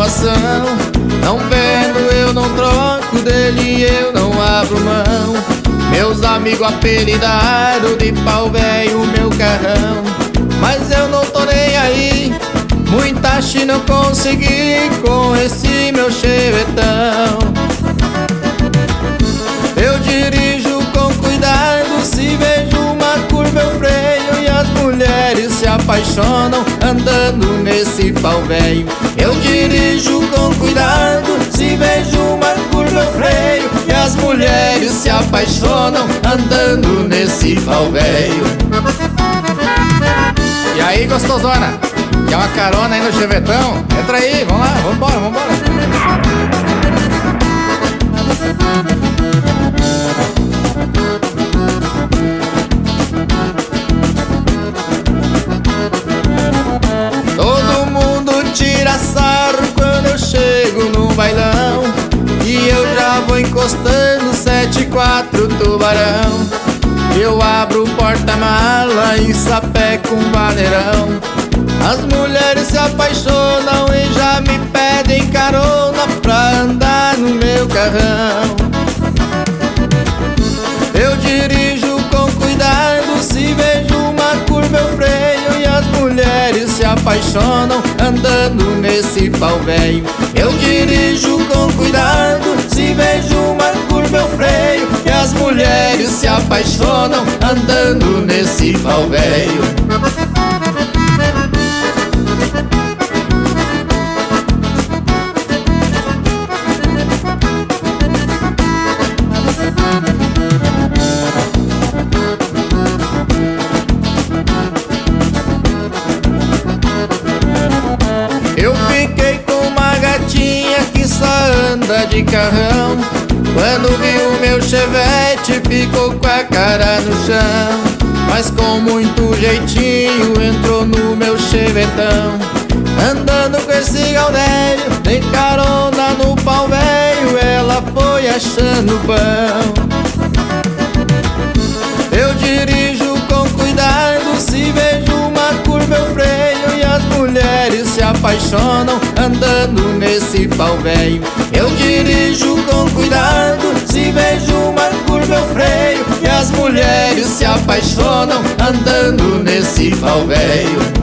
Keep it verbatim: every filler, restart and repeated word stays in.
satisfação. Não vendo eu não troco, dele eu não abro mão. Meus amigos apelidaram de pau velho o meu carrão, mas eu não tô nem aí. Muita china eu consegui com esse meu chevetão. Eu dirijo com cuidado, se vejo uma curva eu freio, e as mulheres se apaixonam andando nesse pau velho. Eu dirijo com cuidado, se vejo uma curva eu freio, e as mulheres se apaixonam andando nesse pau velho. E aí, gostosona? Quer uma carona aí no chevetão? Entra aí, vamos lá, vambora, vambora. Todo mundo tira sarro quando eu chego no bailão, e eu já vou encostando sete quatro tubarão. Eu abro o porta-mala e sapeco um vaneirão. As mulheres se apaixonam e já me pedem carona pra andar no meu carrão. Eu dirijo com cuidado, se vejo uma curva eu freio, e as mulheres se apaixonam andando nesse pau velho. Eu dirijo com cuidado, se vejo uma curva eu freio, e as mulheres se apaixonam andando nesse pau velho. Eu fiquei com uma gatinha que só anda de carrão. Quando viu meu chevette ficou com a cara no chão, mas com muito jeitinho entrou no meu chevetão. Andando com esse Gaudério, tem carona no pau velho, ela foi achando pão. Eu dirijo com cuidado, se vejo uma curva eu freio, e as mulheres se apaixonam andando nesse pau velho. Eu dirijo com cuidado, se vejo uma curva eu freio, e as mulheres se apaixonam andando nesse pau velho.